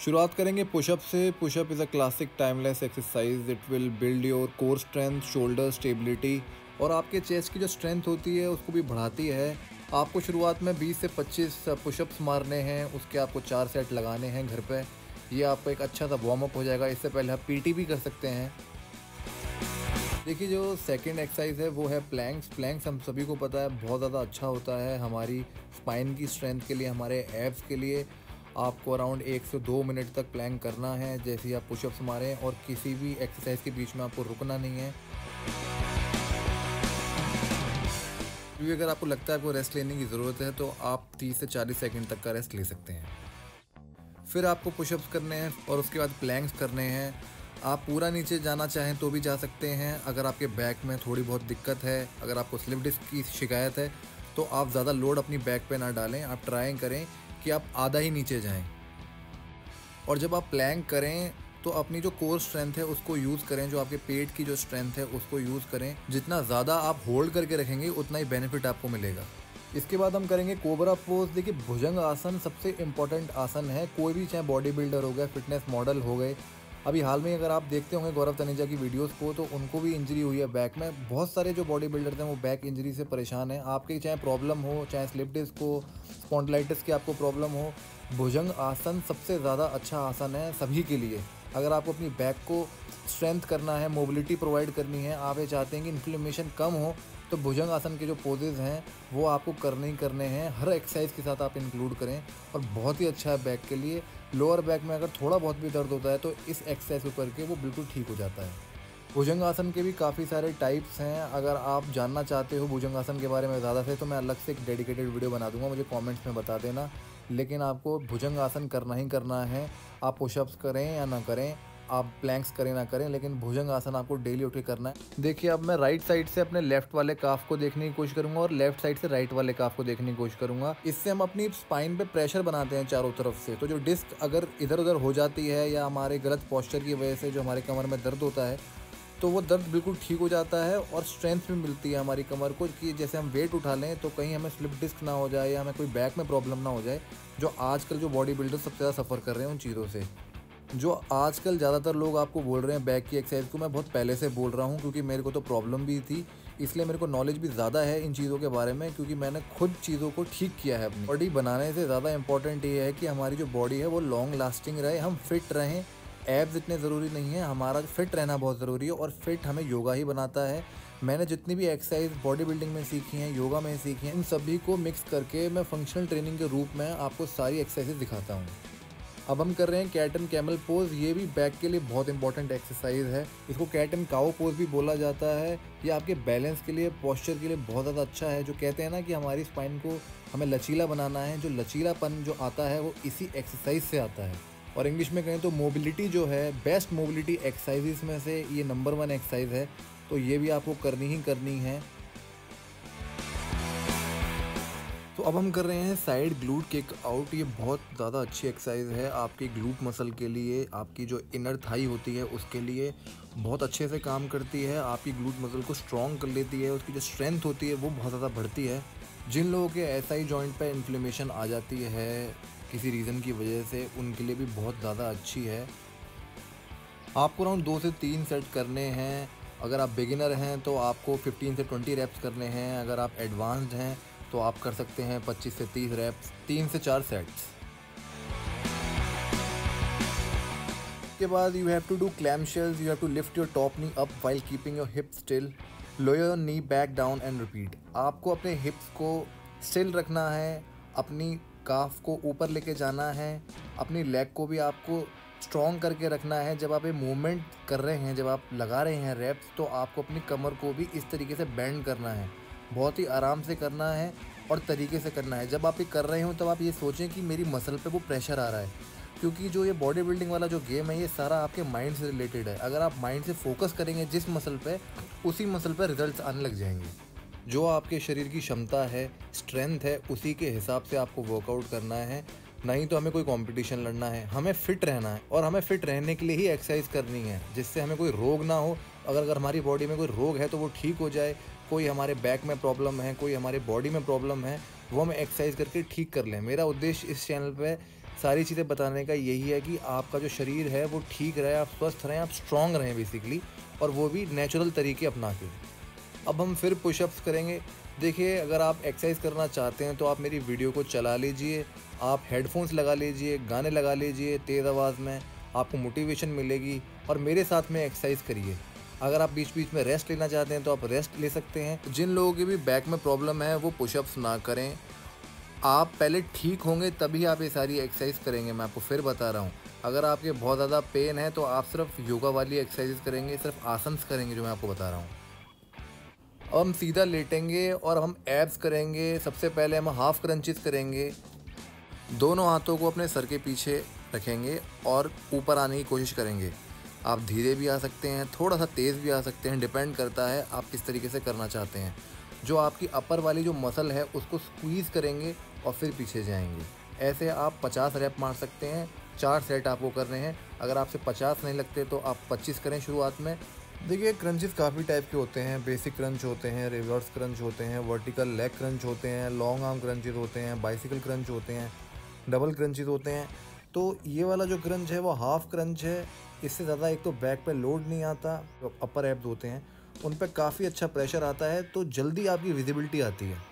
शुरुआत करेंगे पुशअप से। Pushup is a classic timeless exercise. It will build your core strength, shoulder stability और आपके चेस्ट की जो स्ट्रेंथ होती है उसको भी बढ़ाती है। आपको शुरुआत में 20 से 25 पुशअप्स मारने हैं, उसके आपको 4 सेट लगाने हैं घर पे। ये आपको एक अच्छा सा वार्म अप हो जाएगा। इससे पहले आप पीटी भी कर सकते हैं। देखिए, जो सेकंड एक्सरसाइज है वो है प्लैंक्स। प्लैंक्स हम सभी को पता है बहुत ज़्यादा अच्छा होता है हमारी स्पाइन की स्ट्रेंथ के लिए, हमारे एब्स के लिए। आपको अराउंड 1 से 2 मिनट तक प्लैंक करना है जैसे ही आप पुशअप्स मारें, और किसी भी एक्सरसाइज के बीच में आपको रुकना नहीं है, क्योंकि अगर आपको लगता है आपको रेस्ट लेने की ज़रूरत है तो आप 30 से 40 सेकंड तक का रेस्ट ले सकते हैं। फिर आपको पुशअप्स करने हैं और उसके बाद प्लैंक्स करने हैं। आप पूरा नीचे जाना चाहें तो भी जा सकते हैं। अगर आपके बैक में थोड़ी बहुत दिक्कत है, अगर आपको स्लिप डिस्क की शिकायत है, तो आप ज़्यादा लोड अपनी बैक पे ना डालें। आप ट्राई करें कि आप आधा ही नीचे जाएं। और जब आप प्लैंक करें तो अपनी जो कोर स्ट्रेंथ है उसको यूज़ करें, जो आपके पेट की जो स्ट्रेंथ है उसको यूज़ करें। जितना ज़्यादा आप होल्ड करके रखेंगे उतना ही बेनिफिट आपको मिलेगा। इसके बाद हम करेंगे कोबरा पोज। देखिए, भुजंग आसन सबसे इम्पॉर्टेंट आसन है। कोई भी, चाहे बॉडी बिल्डर हो गया, फिटनेस मॉडल हो गए, अभी हाल में अगर आप देखते होंगे गौरव तनेजा की वीडियोस को, तो उनको भी इंजरी हुई है बैक में। बहुत सारे जो बॉडी बिल्डर्स हैं वो बैक इंजरी से परेशान हैं। आपके चाहे प्रॉब्लम हो, चाहे स्लिप डिस्क हो, स्पॉन्डिलाइटिस की आपको प्रॉब्लम हो, भुजंग आसन सबसे ज़्यादा अच्छा आसन है सभी के लिए। अगर आपको अपनी बैक को स्ट्रेंथ करना है, मोबिलिटी प्रोवाइड करनी है, आप ये चाहते हैं कि इन्फ्लेमेशन कम हो, तो भुजंग आसन के जो पोजेज़ हैं वो आपको करने ही करने हैं। हर एक्सरसाइज के साथ आप इंक्लूड करें और बहुत ही अच्छा है बैक के लिए। लोअर बैक में अगर थोड़ा बहुत भी दर्द होता है तो इस एक्सरसाइज को करके वो बिल्कुल ठीक हो जाता है। भुजंग आसन के भी काफ़ी सारे टाइप्स हैं। अगर आप जानना चाहते हो भुजंग आसन के बारे में ज़्यादा से, तो मैं अलग से एक डेडिकेटेड वीडियो बना दूंगा, मुझे कमेंट्स में बता देना। लेकिन आपको भुजंग आसन करना ही करना है। आप पुशअप्स करें या ना करें, आप प्लैंक्स करें ना करें, लेकिन भुजंग आसन आपको डेली उठ के करना है। देखिए, अब मैं राइट साइड से अपने लेफ्ट वाले काफ को देखने की कोशिश करूंगा और लेफ्ट साइड से राइट वाले काफ को देखने की कोशिश करूंगा। इससे हम अपनी स्पाइन पे प्रेशर बनाते हैं चारों तरफ से। तो जो डिस्क अगर इधर उधर हो जाती है या हमारे गलत पोस्चर की वजह से जो हमारे कमर में दर्द होता है, तो वो दर्द बिल्कुल ठीक हो जाता है और स्ट्रेंथ भी मिलती है हमारी कमर को, कि जैसे हम वेट उठा लें तो कहीं हमें स्लिप डिस्क ना हो जाए या हमें कोई बैक में प्रॉब्लम ना हो जाए, जो आजकल जो बॉडी बिल्डर सबसे ज़्यादा सफ़र कर रहे हैं उन चीज़ों से। जो आजकल ज़्यादातर लोग आपको बोल रहे हैं बैक की एक्सरसाइज को, मैं बहुत पहले से बोल रहा हूँ, क्योंकि मेरे को तो प्रॉब्लम भी थी, इसलिए मेरे को नॉलेज भी ज़्यादा है इन चीज़ों के बारे में, क्योंकि मैंने खुद चीज़ों को ठीक किया है। अपनी बॉडी बनाने से ज़्यादा इंपॉर्टेंट ये है कि हमारी जो बॉडी है वो लॉन्ग लास्टिंग रहे, हम फिट रहें। एब्स इतने ज़रूरी नहीं है, हमारा फिट रहना बहुत ज़रूरी है, और फिट हमें योगा ही बनाता है। मैंने जितनी भी एक्सरसाइज बॉडी बिल्डिंग में सीखी हैं, योगा में सीखी हैं, इन सभी को मिक्स करके मैं फंक्शनल ट्रेनिंग के रूप में आपको सारी एक्सरसाइजेज दिखाता हूँ। अब हम कर रहे हैं कैट एंड कैमल पोज। ये भी बैक के लिए बहुत इंपॉर्टेंट एक्सरसाइज है। इसको कैट एंड काउ पोज भी बोला जाता है। ये आपके बैलेंस के लिए, पोस्चर के लिए बहुत ज़्यादा अच्छा है। जो कहते हैं ना कि हमारी स्पाइन को हमें लचीला बनाना है, जो लचीलापन जो आता है वो इसी एक्सरसाइज से आता है। और इंग्लिश में कहें तो मोबिलिटी जो है, बेस्ट मोबिलिटी एक्सरसाइजेस में से ये नंबर 1 एक्सरसाइज है। तो ये भी आपको करनी ही करनी है। तो अब हम कर रहे हैं साइड ग्लूट किक आउट। ये बहुत ज़्यादा अच्छी एक्सरसाइज है आपकी ग्लूट मसल के लिए, आपकी जो इनर थाई होती है उसके लिए बहुत अच्छे से काम करती है। आपकी ग्लूट मसल को स्ट्रॉन्ग कर लेती है, उसकी जो स्ट्रेंथ होती है वो बहुत ज़्यादा बढ़ती है। जिन लोगों के एसआई जॉइंट पे इन्फ्लेमेशन आ जाती है किसी रीज़न की वजह से, उनके लिए भी बहुत ज़्यादा अच्छी है। आपको अराउंड 2 से 3 सेट करने हैं। अगर आप बिगिनर हैं तो आपको 15 से 20 रेप्स करने हैं। अगर आप एडवांस्ड हैं तो आप कर सकते हैं 25 से 30 रेप्स, 3 से 4 सेट्स। के बाद you have to do clam shells. You have to lift your top knee up while keeping your hip still, lower your knee back down and repeat. आपको अपने हिप्स को स्टिल रखना है, अपनी काफ को ऊपर लेके जाना है, अपनी लेग को भी आपको स्ट्रॉन्ग करके रखना है। जब आप ये मूवमेंट कर रहे हैं, जब आप लगा रहे हैं रेप्स, तो आपको अपनी कमर को भी इस तरीके से बेंड करना है। बहुत ही आराम से करना है और तरीके से करना है। जब आप ये कर रहे हो तब आप ये सोचें कि मेरी मसल पे वो प्रेशर आ रहा है, क्योंकि जो ये बॉडी बिल्डिंग वाला जो गेम है ये सारा आपके माइंड से रिलेटेड है। अगर आप माइंड से फोकस करेंगे जिस मसल पे, उसी मसल पे रिजल्ट्स आने लग जाएंगे। जो आपके शरीर की क्षमता है, स्ट्रेंथ है, उसी के हिसाब से आपको वर्कआउट करना है। नहीं तो हमें कोई कंपटीशन लड़ना है, हमें फिट रहना है, और हमें फिट रहने के लिए ही एक्सरसाइज करनी है, जिससे हमें कोई रोग ना हो। अगर हमारी बॉडी में कोई रोग है तो वो ठीक हो जाए। कोई हमारे बैक में प्रॉब्लम है, कोई हमारे बॉडी में प्रॉब्लम है, वो हम एक्सरसाइज करके ठीक कर लें। मेरा उद्देश्य इस चैनल पे सारी चीज़ें बताने का यही है कि आपका जो शरीर है वो ठीक रहे, आप स्वस्थ रहें, आप स्ट्रॉन्ग रहें बेसिकली, और वो भी नेचुरल तरीके अपना के। अब हम फिर पुशअप्स करेंगे। देखिए, अगर आप एक्सरसाइज करना चाहते हैं तो आप मेरी वीडियो को चला लीजिए, आप हेडफोन्स लगा लीजिए, गाने लगा लीजिए तेज़ आवाज़ में, आपको मोटिवेशन मिलेगी और मेरे साथ में एक्सरसाइज करिए। अगर आप बीच बीच में रेस्ट लेना चाहते हैं तो आप रेस्ट ले सकते हैं। जिन लोगों की भी बैक में प्रॉब्लम है वो पुशअप्स ना करें। आप पहले ठीक होंगे तभी आप ये सारी एक्सरसाइज करेंगे। मैं आपको फिर बता रहा हूँ, अगर आपके बहुत ज़्यादा पेन है तो आप सिर्फ योगा वाली एक्सरसाइज करेंगे, सिर्फ आसन्स करेंगे जो मैं आपको बता रहा हूँ। अब हम सीधा लेटेंगे और हम एब्स करेंगे। सबसे पहले हम हाफ क्रंचेस करेंगे। दोनों हाथों को अपने सर के पीछे रखेंगे और ऊपर आने की कोशिश करेंगे। आप धीरे भी आ सकते हैं, थोड़ा सा तेज़ भी आ सकते हैं, डिपेंड करता है आप किस तरीके से करना चाहते हैं। जो आपकी अपर वाली जो मसल है उसको स्क्वीज़ करेंगे और फिर पीछे जाएंगे। ऐसे आप 50 रैप मार सकते हैं। 4 सेट आपको करने हैं। अगर आपसे 50 नहीं लगते तो आप 25 करें शुरुआत में। देखिए, क्रंचेस काफ़ी टाइप के होते हैं। बेसिक क्रंच होते हैं, रिवर्स क्रंच होते हैं, वर्टिकल लेग क्रंच होते हैं, लॉन्ग आर्म क्रंचेस होते हैं, बाइसिकल क्रंच होते हैं, डबल क्रंचेस होते हैं। तो ये वाला जो क्रंच है वो हाफ क्रंच है। इससे ज़्यादा एक तो बैक पे लोड नहीं आता। जो अपर एब्स होते हैं उन पे काफ़ी अच्छा प्रेशर आता है, तो जल्दी आपकी विजिबिलिटी आती है।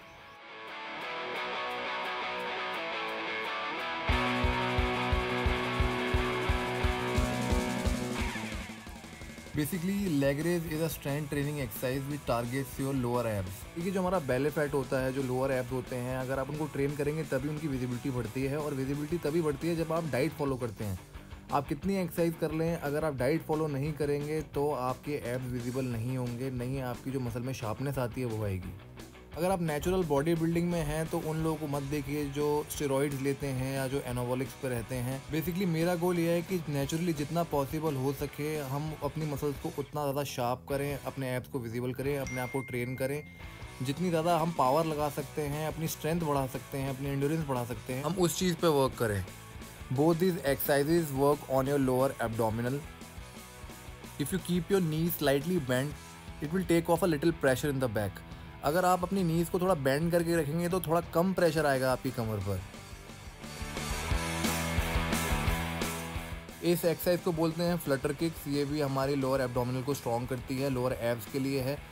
Basically leg raise is a strength training exercise which targets your lower abs. देखिए, जो हमारा बेले फैट होता है, जो लोअर एब्स होते हैं, अगर आप उनको ट्रेन करेंगे तभी उनकी विजिबिलिटी बढ़ती है। और विजिबिलिटी तभी बढ़ती है जब आप डाइट फॉलो करते हैं। आप कितनी एक्सरसाइज कर लें, अगर आप डाइट फॉलो नहीं करेंगे तो आपके एब्स विजिबल नहीं होंगे, नहीं आपकी जो मसल में शार्पनेस आती है वो आएगी। अगर आप नेचुरल बॉडी बिल्डिंग में हैं तो उन लोगों को मत देखिए जो स्टेरॉइड्स लेते हैं या जो एनाबॉलिक्स पे रहते हैं। बेसिकली मेरा गोल ये है कि नेचुरली जितना पॉसिबल हो सके हम अपनी मसल्स को उतना ज़्यादा शार्प करें, अपने एब्स को विजिबल करें, अपने आप को ट्रेन करें। जितनी ज़्यादा हम पावर लगा सकते हैं, अपनी स्ट्रेंथ बढ़ा सकते हैं, अपनी एंड्योरेंस बढ़ा सकते हैं, हम उस चीज़ पे वर्क करें। Both these exercises work on your lower abdominal. If you keep your knee slightly bend, it will take off a little pressure in the back. अगर आप अपनी नीज़ को थोड़ा बेंड करके रखेंगे तो थोड़ा कम प्रेशर आएगा आपकी कमर पर। इस एक्सरसाइज को बोलते हैं फ्लटर किक्स। ये भी हमारी लोअर एब्डोमिनल को स्ट्रॉन्ग करती है, लोअर एब्स के लिए है।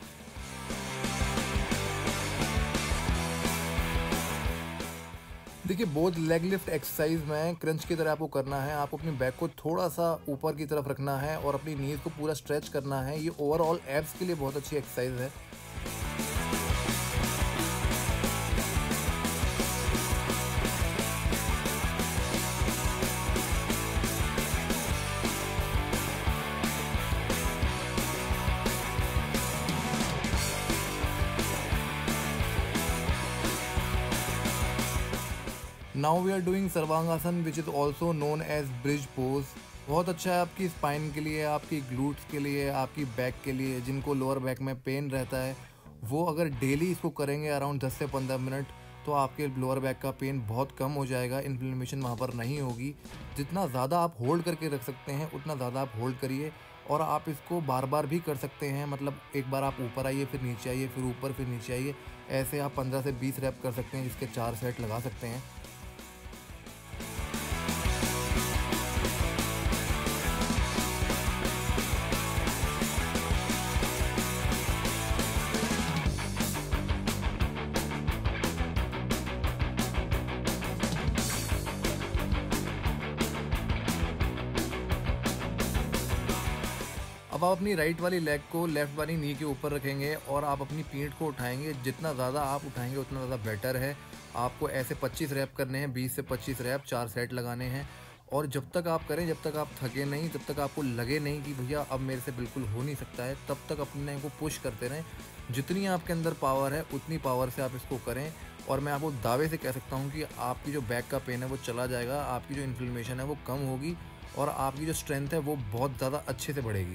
देखिए, बोथ लेग लिफ्ट एक्सरसाइज में क्रंच की तरह आपको करना है। आपको अपनी बैक को थोड़ा सा ऊपर की तरफ रखना है और अपनी नीज़ को पूरा स्ट्रेच करना है। ये ओवरऑल एब्स के लिए बहुत अच्छी एक्सरसाइज है। Now we are doing sarvangasana which is also known as bridge pose. बहुत अच्छा है आपकी स्पाइन के लिए, आपकी ग्लूट्स के लिए, आपकी बैक के लिए। जिनको लोअर बैक में पेन रहता है वो अगर डेली इसको करेंगे अराउंड 10 से 15 मिनट तो आपके लोअर बैक का पेन बहुत कम हो जाएगा। इन्फ्लेमेशन वहाँ पर नहीं होगी। जितना ज़्यादा आप होल्ड करके रख सकते हैं उतना ज़्यादा आप होल्ड करिए। और आप इसको बार बार भी कर सकते हैं। मतलब एक बार आप ऊपर आइए, फिर नीचे आइए, फिर ऊपर, फिर नीचे आइए। ऐसे आप 15 से 20 रैप कर सकते हैं, जिसके 4 सेट लगा सकते हैं। अब आप अपनी राइट वाली लेग को लेफ़्ट वाली नी के ऊपर रखेंगे और आप अपनी पीठ को उठाएंगे। जितना ज़्यादा आप उठाएंगे उतना ज़्यादा बेटर है। आपको ऐसे 25 रैप करने हैं, 20 से 25 रैप, 4 सेट लगाने हैं। और जब तक आप करें, जब तक आप थके नहीं, जब तक आपको लगे नहीं कि भैया अब मेरे से बिल्कुल हो नहीं सकता है, तब तक अपने को पुश करते रहें। जितनी आपके अंदर पावर है उतनी पावर से आप इसको करें। और मैं आपको दावे से कह सकता हूँ कि आपकी जो बैक का पेन है वो चला जाएगा, आपकी जो इन्फ्लेमेशन है वो कम होगी और आपकी जो स्ट्रेंथ है वो बहुत ज़्यादा अच्छे से बढ़ेगी।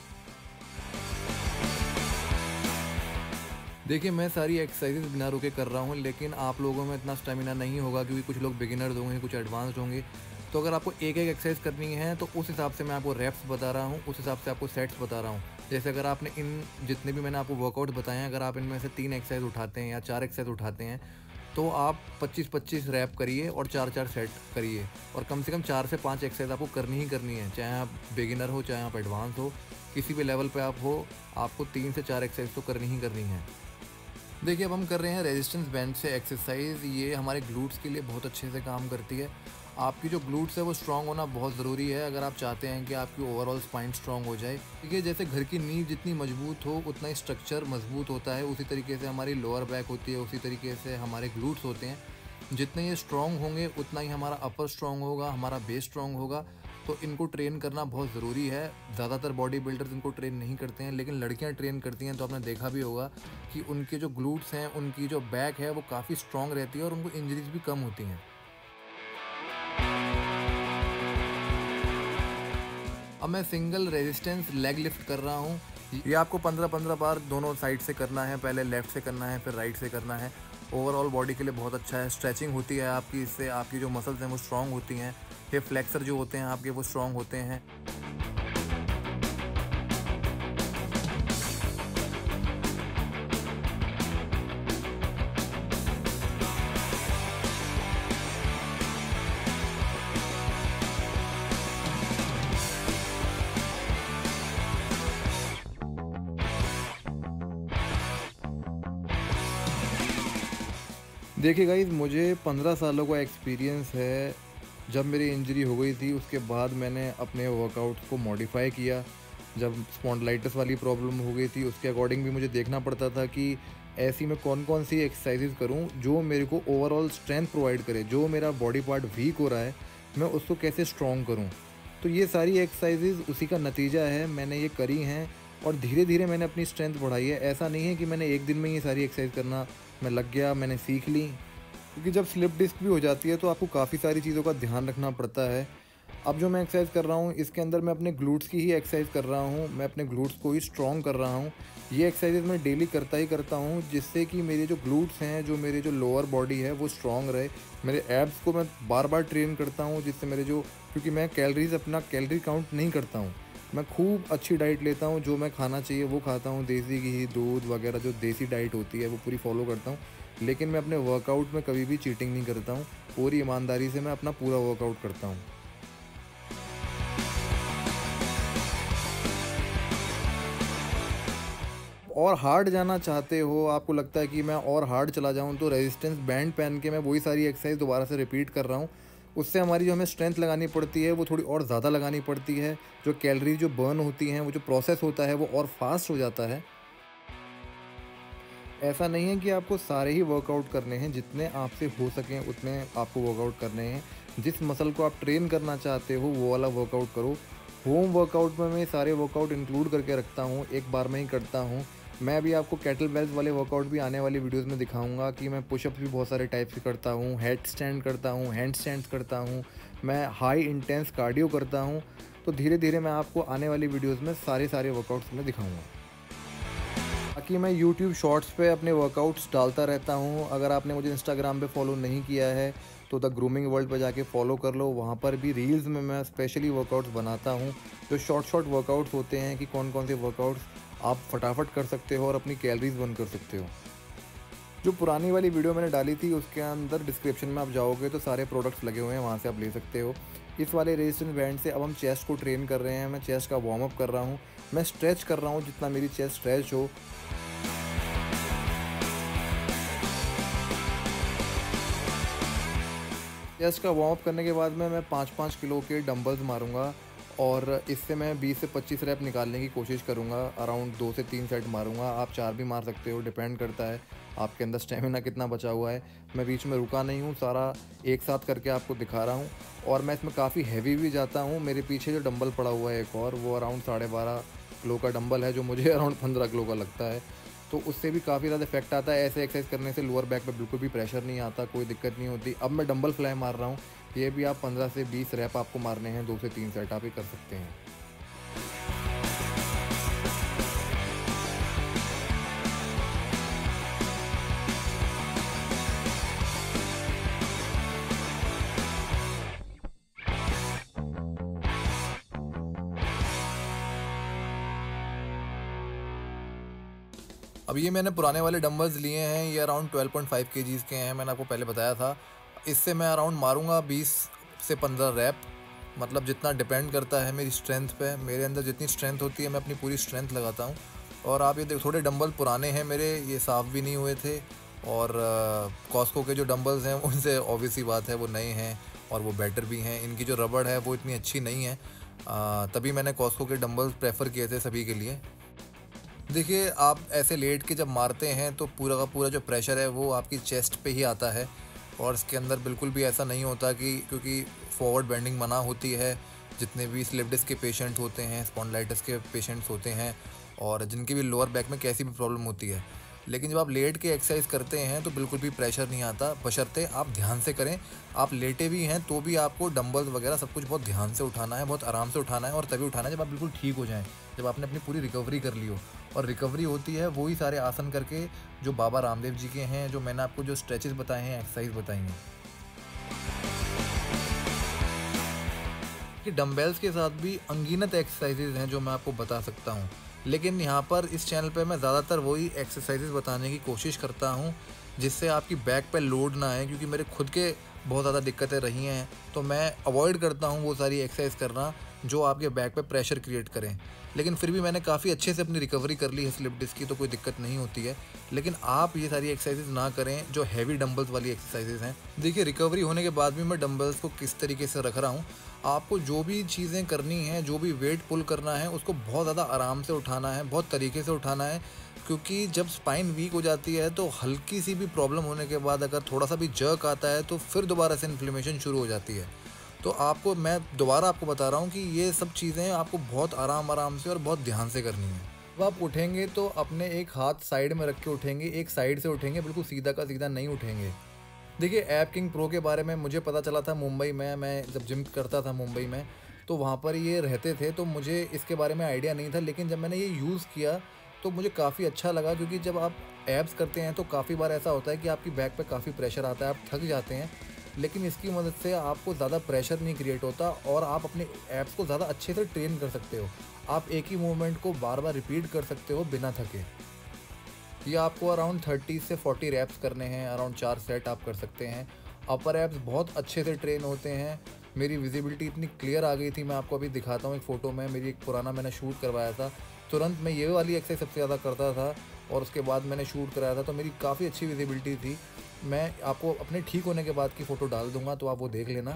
देखिए, मैं सारी एक्सरसाइजेज बिना रुके कर रहा हूँ, लेकिन आप लोगों में इतना स्टेमिना नहीं होगा क्योंकि कुछ लोग बिगिनर्स होंगे, कुछ एडवांस्ड होंगे। तो अगर आपको एक एक एक्सरसाइज करनी है तो उस हिसाब से मैं आपको रेप्स बता रहा हूँ, उस हिसाब से आपको सेट्स बता रहा हूँ। जैसे अगर आपने इन जितने भी मैंने आपको वर्कआउट बताए हैं, अगर आप इनमें से 3 एक्सरसाइज उठाते हैं या 4 एक्सरसाइज उठाते हैं तो आप 25-25 रैप करिए और 4-4 सेट करिए, और कम से कम 4 से 5 एक्सरसाइज आपको करनी ही करनी है। चाहे आप बिगिनर हो, चाहे आप एडवांस हो, किसी भी लेवल पे आप हो, आपको 3 से 4 एक्सरसाइज तो करनी ही करनी है। देखिए, अब हम कर रहे हैं रेजिस्टेंस बैंड से एक्सरसाइज। ये हमारे ग्लूट्स के लिए बहुत अच्छे से काम करती है। आपकी जो ग्लूट्स है वो स्ट्रांग होना बहुत ज़रूरी है अगर आप चाहते हैं कि आपकी ओवरऑल स्पाइन स्ट्रांग हो जाए। देखिए, जैसे घर की नींव जितनी मजबूत हो उतना ही स्ट्रक्चर मजबूत होता है, उसी तरीके से हमारी लोअर बैक होती है, उसी तरीके से हमारे ग्लूट्स होते हैं। जितने ये स्ट्रांग होंगे उतना ही हमारा अपर स्ट्रांग होगा, हमारा बेस स्ट्रांग होगा। तो इनको ट्रेन करना बहुत ज़रूरी है। ज़्यादातर बॉडी बिल्डर्स इनको ट्रेन नहीं करते हैं, लेकिन लड़कियां ट्रेन करती हैं। तो आपने देखा भी होगा कि उनके जो ग्लूट्स हैं, उनकी जो बैक है वो काफ़ी स्ट्रांग रहती है और उनको इंजरीज भी कम होती हैं। अब मैं सिंगल रेजिस्टेंस लेग लिफ्ट कर रहा हूँ। ये आपको 15-15 बार दोनों साइड से करना है। पहले लेफ़्ट से करना है, फिर राइट से करना है। ओवरऑल बॉडी के लिए बहुत अच्छा है। स्ट्रेचिंग होती है आपकी, इससे आपकी जो मसल्स हैं वो स्ट्रांग होती हैं। हिप फ्लेक्सर जो होते हैं आपके वो स्ट्रांग होते हैं। देखिए गाइस, मुझे 15 सालों का एक्सपीरियंस है। जब मेरी इंजरी हो गई थी उसके बाद मैंने अपने वर्कआउट्स को मॉडिफाई किया। जब स्पॉन्डिलाइटिस वाली प्रॉब्लम हो गई थी उसके अकॉर्डिंग भी मुझे देखना पड़ता था कि ऐसी मैं कौन कौन सी एक्सरसाइजेज करूं जो मेरे को ओवरऑल स्ट्रेंथ प्रोवाइड करे। जो मेरा बॉडी पार्ट वीक हो रहा है मैं उसको कैसे स्ट्रॉन्ग करूं। तो ये सारी एक्सरसाइजेज उसी का नतीजा है। मैंने ये करी हैं और धीरे धीरे मैंने अपनी स्ट्रेंथ बढ़ाई है। ऐसा नहीं है कि मैंने एक दिन में ये सारी एक्सरसाइज करना मैं लग गया, मैंने सीख ली। क्योंकि जब स्लिप डिस्क भी हो जाती है तो आपको काफ़ी सारी चीज़ों का ध्यान रखना पड़ता है। अब जो मैं एक्सरसाइज कर रहा हूँ इसके अंदर मैं अपने ग्लूट्स की ही एक्सरसाइज कर रहा हूँ। मैं अपने ग्लूट्स को ही स्ट्रॉन्ग कर रहा हूँ। ये एक्सरसाइज मैं डेली करता ही करता हूँ जिससे कि मेरे जो ग्लूट्स हैं, जो मेरे जो लोअर बॉडी है वो स्ट्रॉन्ग रहे। मेरे एब्स को मैं बार बार ट्रेन करता हूँ जिससे मेरे जो, क्योंकि मैं अपना कैलोरी काउंट नहीं करता हूँ। मैं खूब अच्छी डाइट लेता हूँ, जो मैं खाना चाहिए वो खाता हूँ। देसी घी, दूध वगैरह जो देसी डाइट होती है वो पूरी फॉलो करता हूँ। लेकिन मैं अपने वर्कआउट में कभी भी चीटिंग नहीं करता हूँ। पूरी ईमानदारी से मैं अपना पूरा वर्कआउट करता हूँ। और हार्ड जाना चाहते हो, आपको लगता है कि मैं और हार्ड चला जाऊं, तो रेजिस्टेंस बैंड पहन के मैं वही सारी एक्सरसाइज दोबारा से रिपीट कर रहा हूं। उससे हमारी जो हमें स्ट्रेंथ लगानी पड़ती है वो थोड़ी और ज़्यादा लगानी पड़ती है। जो कैलोरी जो बर्न होती हैं, वो जो प्रोसेस होता है वो और फास्ट हो जाता है। ऐसा नहीं है कि आपको सारे ही वर्कआउट करने हैं, जितने आपसे हो सकें उतने आपको वर्कआउट करने हैं। जिस मसल को आप ट्रेन करना चाहते हो वो वाला वर्कआउट करो। होम वर्कआउट में मैं सारे वर्कआउट इंक्लूड करके रखता हूँ, एक बार में ही करता हूँ। मैं अभी आपको कैटल बेल्स वाले वर्कआउट भी आने वाली वीडियोस में दिखाऊंगा कि मैं पुशअप्स भी बहुत सारे टाइप के करता हूँ, हेड स्टैंड करता हूँ, हैंड स्टैंड्स करता हूँ, मैं हाई इंटेंस कार्डियो करता हूँ। तो धीरे धीरे मैं आपको आने वाली वीडियोज़ में सारे वर्कआउट्स में दिखाऊँगा। बाकी मैं यूट्यूब शॉर्ट्स पे अपने वर्कआउट्स डालता रहता हूँ। अगर आपने मुझे इंस्टाग्राम पे फॉलो नहीं किया है तो द ग्रूमिंग वर्ल्ड पे जाके फॉलो कर लो। वहाँ पर भी रील्स में मैं स्पेशली वर्कआउट्स बनाता हूँ, जो शॉर्ट वर्कआउट्स होते हैं कि कौन कौन से वर्कआउट्स आप फटाफट कर सकते हो और अपनी कैलोरीज बर्न कर सकते हो। जो पुरानी वाली वीडियो मैंने डाली थी उसके अंदर डिस्क्रिप्शन में आप जाओगे तो सारे प्रोडक्ट्स लगे हुए हैं, वहाँ से आप ले सकते हो। इस वाले रेजिस्टेंस बैंड से अब हम चेस्ट को ट्रेन कर रहे हैं। मैं चेस्ट का वार्म अप कर रहा हूँ, मैं स्ट्रेच कर रहा हूँ जितना मेरी चेस्ट स्ट्रेच हो। चेस्ट का वार्म अप करने के बाद में मैं 5-5 किलो के डंबल्स मारूंगा और इससे मैं 20 से 25 रैप निकालने की कोशिश करूंगा। अराउंड 2 से 3 सेट मारूंगा। आप 4 भी मार सकते हो, डिपेंड करता है आपके अंदर स्टेमिना कितना बचा हुआ है। मैं बीच में रुका नहीं हूँ, सारा एक साथ करके आपको दिखा रहा हूँ। और मैं इसमें काफ़ी हैवी भी जाता हूँ। मेरे पीछे जो डंबल पड़ा हुआ है एक और, वो अराउंड 12.5 किलो का डंबल है, जो मुझे अराउंड 15 किलो का लगता है। तो उससे भी काफ़ी ज़्यादा इफेक्ट आता है। ऐसे एक्सरसाइज करने से लोअर बैक पे बिल्कुल भी प्रेशर नहीं आता, कोई दिक्कत नहीं होती। अब मैं डंबल फ्लाई मार रहा हूँ, ये भी आप 15 से 20 रैप आपको मारने हैं, 2 से 3 सेट आप ही कर सकते हैं। अब ये मैंने पुराने वाले डंबल्स लिए हैं, ये अराउंड 12.5 केजीज़ के हैं, मैंने आपको पहले बताया था। इससे मैं अराउंड मारूंगा 20 से 15 रैप, मतलब जितना डिपेंड करता है मेरी स्ट्रेंथ पे। मेरे अंदर जितनी स्ट्रेंथ होती है मैं अपनी पूरी स्ट्रेंथ लगाता हूँ। और आप ये देखो, थोड़े डंबल पुराने हैं मेरे, ये साफ़ भी नहीं हुए थे। और कॉस्को के जो डंबल्स हैं उनसे ऑब्वियस सी बात है वो नए हैं और वो बेटर भी हैं। इनकी जो रबड़ है वो इतनी अच्छी नहीं है, तभी मैंने कॉस्को के डंबल्स प्रेफर किए थे सभी के लिए। देखिए, आप ऐसे लेट के जब मारते हैं तो पूरा का पूरा जो प्रेशर है वो आपकी चेस्ट पे ही आता है। और इसके अंदर बिल्कुल भी ऐसा नहीं होता कि, क्योंकि फॉरवर्ड बेंडिंग मना होती है। जितने भी स्लिप डिस्क के पेशेंट्स होते हैं, स्पॉन्डिलाइटिस के पेशेंट्स होते हैं, और जिनकी भी लोअर बैक में कैसी भी प्रॉब्लम होती है, लेकिन जब आप लेट के एक्सरसाइज करते हैं तो बिल्कुल भी प्रेशर नहीं आता, बशर्ते आप ध्यान से करें। आप लेटे भी हैं तो भी आपको डंबल्स वगैरह सब कुछ बहुत ध्यान से उठाना है, बहुत आराम से उठाना है, और तभी उठाना है जब आप बिल्कुल ठीक हो जाएं, जब आपने अपनी पूरी रिकवरी कर ली हो। और रिकवरी होती है वही सारे आसन करके जो बाबा रामदेव जी के हैं, जो मैंने आपको जो स्ट्रेचेस बताए हैं, एक्सरसाइज बताई हैं। कि डंबल्स के साथ भी अनगिनत एक्सरसाइजेज हैं जो मैं आपको बता सकता हूँ, लेकिन यहाँ पर इस चैनल पे मैं ज़्यादातर वही एक्सरसाइजेज बताने की कोशिश करता हूँ जिससे आपकी बैक पे लोड ना आए, क्योंकि मेरे खुद के बहुत ज़्यादा दिक्कतें रही हैं। तो मैं अवॉइड करता हूँ वो सारी एक्सरसाइज करना जो आपके बैक पे प्रेशर क्रिएट करें। लेकिन फिर भी मैंने काफ़ी अच्छे से अपनी रिकवरी कर ली है स्लिप डिस्क की, तो कोई दिक्कत नहीं होती है। लेकिन आप ये सारी एक्सरसाइजेज ना करें जो हैवी डंबल्स वाली एक्सरसाइजेज हैं। देखिए, रिकवरी होने के बाद भी मैं डंबल्स को किस तरीके से रख रहा हूँ। आपको जो भी चीज़ें करनी हैं, जो भी वेट पुल करना है, उसको बहुत ज़्यादा आराम से उठाना है, बहुत तरीके से उठाना है। क्योंकि जब स्पाइन वीक हो जाती है तो हल्की सी भी प्रॉब्लम होने के बाद अगर थोड़ा सा भी जर्क आता है तो फिर दोबारा से इन्फ्लेमेशन शुरू हो जाती है। तो मैं दोबारा आपको बता रहा हूँ कि ये सब चीज़ें आपको बहुत आराम से और बहुत ध्यान से करनी है। जब आप उठेंगे तो अपने एक हाथ साइड में रख के उठेंगे, एक साइड से उठेंगे, बिल्कुल सीधा का सीधा नहीं उठेंगे। देखिए, ऐप किंग प्रो के बारे में मुझे पता चला था मुंबई में, मैं जब जिम करता था मुंबई में, तो वहाँ पर ये रहते थे, तो मुझे इसके बारे में आइडिया नहीं था। लेकिन जब मैंने ये यूज़ किया तो मुझे काफ़ी अच्छा लगा, क्योंकि जब आप एब्स करते हैं तो काफ़ी बार ऐसा होता है कि आपकी बैक पे काफ़ी प्रेशर आता है, आप थक जाते हैं। लेकिन इसकी मदद से आपको ज़्यादा प्रेशर नहीं क्रिएट होता और आप अपने एब्स को ज़्यादा अच्छे से ट्रेन कर सकते हो। आप एक ही मूवमेंट को बार बार रिपीट कर सकते हो बिना थके। ये आपको अराउंड 30 से 40 रैप्स करने हैं, अराउंड 4 सेट आप कर सकते हैं। अपर एब्स बहुत अच्छे से ट्रेन होते हैं। मेरी विजिबिलिटी इतनी क्लियर आ गई थी, मैं आपको अभी दिखाता हूँ एक फ़ोटो में। मेरी एक पुराना मैंने शूट करवाया था, तुरंत मैं ये वाली एक्सरसाइज सबसे ज़्यादा करता था और उसके बाद मैंने शूट कराया था, तो मेरी काफ़ी अच्छी विजिबिलिटी थी। मैं आपको अपने ठीक होने के बाद की फ़ोटो डाल दूँगा, तो आप वो देख लेना।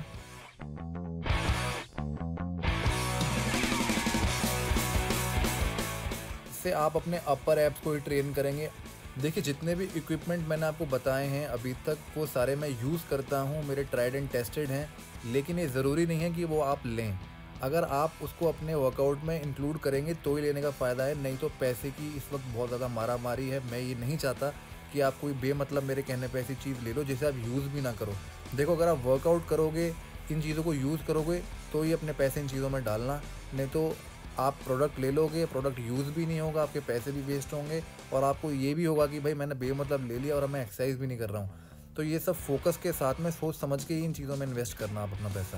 इससे आप अपने अपर एब्स को ही ट्रेन करेंगे। देखिए, जितने भी इक्विपमेंट मैंने आपको बताए हैं अभी तक, वो सारे मैं यूज़ करता हूँ, मेरे ट्राइड एंड टेस्टेड हैं। लेकिन ये ज़रूरी नहीं है कि वो आप लें। अगर आप उसको अपने वर्कआउट में इंक्लूड करेंगे तो ही लेने का फ़ायदा है, नहीं तो पैसे की इस वक्त बहुत ज़्यादा मारामारी है। मैं ये नहीं चाहता कि आप कोई बेमतलब मेरे कहने पे ऐसी चीज़ ले लो जिसे आप यूज़ भी ना करो। देखो, अगर आप वर्कआउट करोगे, इन चीज़ों को यूज़ करोगे, तो ही अपने पैसे इन चीज़ों में डालना। नहीं तो आप प्रोडक्ट ले लोगे, प्रोडक्ट यूज़ भी नहीं होगा, आपके पैसे भी वेस्ट होंगे, और आपको ये भी होगा कि भाई मैंने बेमतलब ले लिया और अब मैं एक्सरसाइज भी नहीं कर रहा हूँ। तो ये सब फोकस के साथ में सोच समझ के ही इन चीज़ों में इन्वेस्ट करना आप अपना पैसा।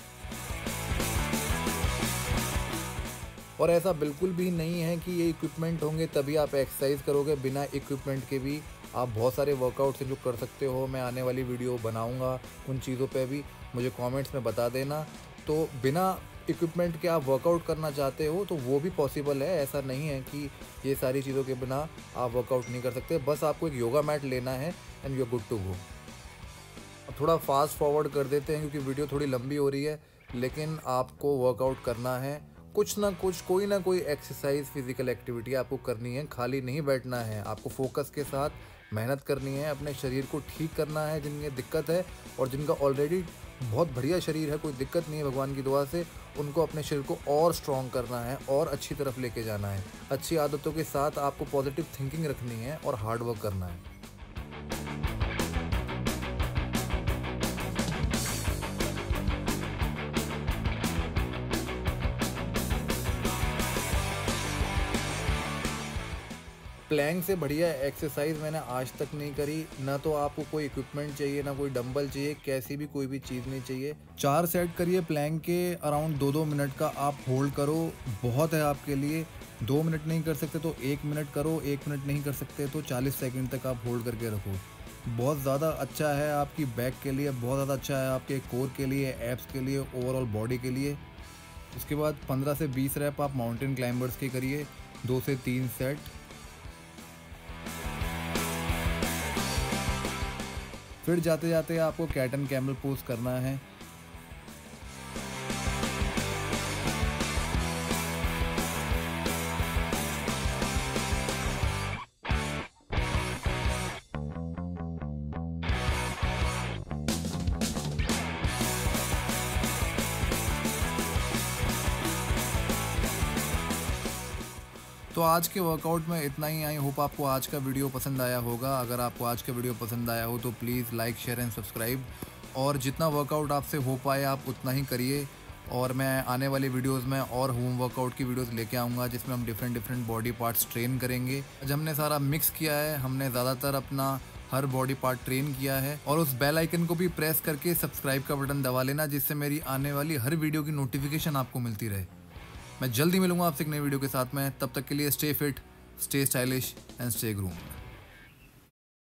और ऐसा बिल्कुल भी नहीं है कि ये इक्विपमेंट होंगे तभी आप एक्सरसाइज करोगे। बिना इक्विपमेंट के भी आप बहुत सारे वर्कआउट्स हैं जो कर सकते हो। मैं आने वाली वीडियो बनाऊंगा उन चीज़ों पे भी, मुझे कमेंट्स में बता देना। तो बिना इक्विपमेंट के आप वर्कआउट करना चाहते हो तो वो भी पॉसिबल है। ऐसा नहीं है कि ये सारी चीज़ों के बिना आप वर्कआउट नहीं कर सकते। बस आपको एक योगा मैट लेना है and you are good to go. अब थोड़ा फास्ट फॉरवर्ड कर देते हैं क्योंकि वीडियो थोड़ी लंबी हो रही है, लेकिन आपको वर्कआउट करना है। कुछ ना कुछ, कोई ना कोई एक्सरसाइज, फिजिकल एक्टिविटी आपको करनी है, खाली नहीं बैठना है। आपको फोकस के साथ मेहनत करनी है, अपने शरीर को ठीक करना है। जिनमें दिक्कत है और जिनका ऑलरेडी बहुत बढ़िया शरीर है, कोई दिक्कत नहीं है भगवान की दुआ से, उनको अपने शरीर को और स्ट्रॉन्ग करना है और अच्छी तरफ लेके जाना है। अच्छी आदतों के साथ आपको पॉजिटिव थिंकिंग रखनी है और हार्ड वर्क करना है। प्लैंक से बढ़िया एक्सरसाइज मैंने आज तक नहीं करी। ना तो आपको कोई इक्विपमेंट चाहिए, ना कोई डंबल चाहिए, कैसी भी कोई भी चीज़ नहीं चाहिए। 4 सेट करिए प्लैंक के, अराउंड 2-2 मिनट का आप होल्ड करो, बहुत है आपके लिए। 2 मिनट नहीं कर सकते तो 1 मिनट करो, 1 मिनट नहीं कर सकते तो 40 सेकंड तक आप होल्ड करके रखो। बहुत ज़्यादा अच्छा है आपकी बैक के लिए, बहुत ज़्यादा अच्छा है आपके कोर के लिए, एब्स के लिए, ओवरऑल बॉडी के लिए। उसके बाद 15 से 20 रैप आप माउंटेन क्लाइंबर्स के करिए, 2 से 3 सेट। फिर जाते जाते आपको कैट एंड कैमल पोज करना है। तो आज के वर्कआउट में इतना ही। आई होप आपको आज का वीडियो पसंद आया होगा। अगर आपको आज का वीडियो पसंद आया हो तो please like, share and subscribe. और जितना वर्कआउट आपसे हो पाए आप उतना ही करिए। और मैं आने वाली वीडियोस में और होम वर्कआउट की वीडियोस लेके आऊँगा, जिसमें हम डिफरेंट बॉडी पार्ट्स ट्रेन करेंगे। आज हमने सारा मिक्स किया है, हमने ज़्यादातर अपना हर बॉडी पार्ट ट्रेन किया है। और उस बेल आइकन को भी प्रेस करके सब्सक्राइब का बटन दबा लेना, जिससे मेरी आने वाली हर वीडियो की नोटिफिकेशन आपको मिलती रहे। मैं जल्दी मिलूंगा आपसे एक नई वीडियो के साथ में। तब तक के लिए stay fit, stay stylish and stay groomed.